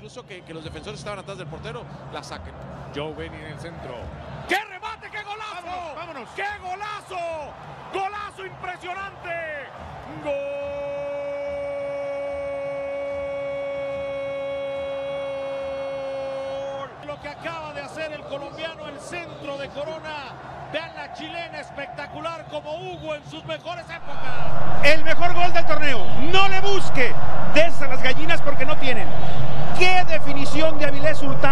incluso que los defensores estaban atrás del portero, la saquen. Joe Benny en el centro. ¡Qué remate, qué golazo! Vámonos, vámonos. ¡Qué golazo! ¡Golazo impresionante! ¡Gol! Lo que acaba de hacer el colombiano, el centro de Corona. Vean la chilena espectacular como Hugo en sus mejores épocas. El mejor gol del torneo. No le busque. Des a las gallinas porque no tienen. ¡Qué definición de Avilés Hurtado!